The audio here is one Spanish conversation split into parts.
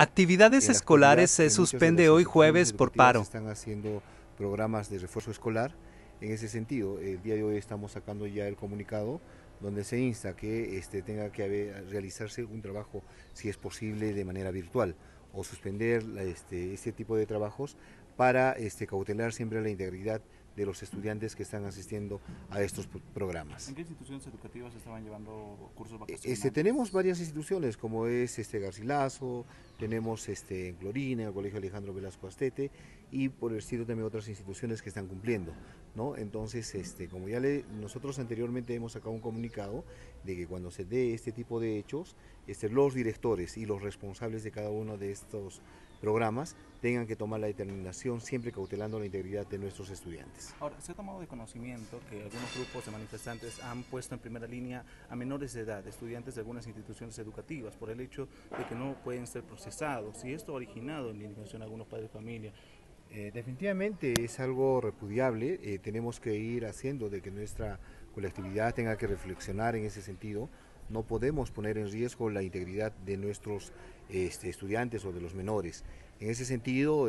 Actividades En la actualidad, escolares se muchas de suspende las hoy instituciones jueves por educativas paro. están haciendo programas de refuerzo escolar. En ese sentido, el día de hoy estamos sacando ya el comunicado donde se insta que tenga que realizarse un trabajo, si es posible, de manera virtual o suspender este tipo de trabajos para cautelar siempre la integridad de los estudiantes que están asistiendo a estos programas. ¿En qué instituciones educativas estaban llevando cursos vacacionales? Tenemos varias instituciones, como es Garcilaso, tenemos en Clorina, el Colegio Alejandro Velasco Astete, y por el estilo también otras instituciones que están cumpliendo, ¿no? Entonces, como nosotros anteriormente hemos sacado un comunicado de que cuando se dé este tipo de hechos, los directores y los responsables de cada uno de estos programas tengan que tomar la determinación siempre cautelando la integridad de nuestros estudiantes. Ahora, se ha tomado de conocimiento que algunos grupos de manifestantes han puesto en primera línea a menores de edad, estudiantes de algunas instituciones educativas, por el hecho de que no pueden ser procesados, y esto ha originado en la indignación de algunos padres de familia. Definitivamente es algo repudiable, tenemos que ir haciendo de que nuestra colectividad tenga que reflexionar en ese sentido. No podemos poner en riesgo la integridad de nuestros estudiantes o de los menores. En ese sentido,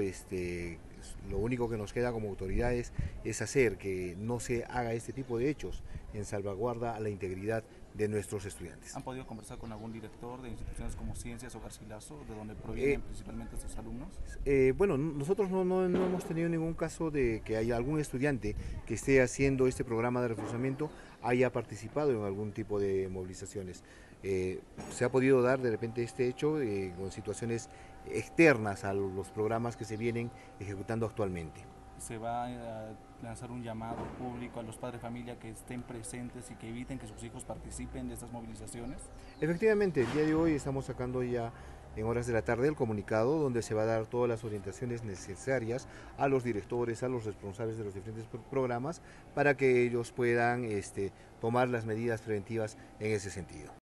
lo único que nos queda como autoridades es hacer que no se haga este tipo de hechos en salvaguarda a la integridad de nuestros estudiantes. ¿Han podido conversar con algún director de instituciones como Ciencias o Garcilaso, de donde Eh, provienen principalmente estos alumnos? Bueno, nosotros no hemos tenido ningún caso de que haya algún estudiante que esté haciendo este programa de reforzamiento haya participado en algún tipo de movilizaciones. Se ha podido dar de repente este hecho con situaciones externas a los programas que se vienen ejecutando actualmente. Se va a lanzar un llamado público a los padres de familia que estén presentes y que eviten que sus hijos participen de estas movilizaciones. Efectivamente, el día de hoy estamos sacando ya en horas de la tarde el comunicado donde se va a dar todas las orientaciones necesarias a los directores, a los responsables de los diferentes programas para que ellos puedan tomar las medidas preventivas en ese sentido.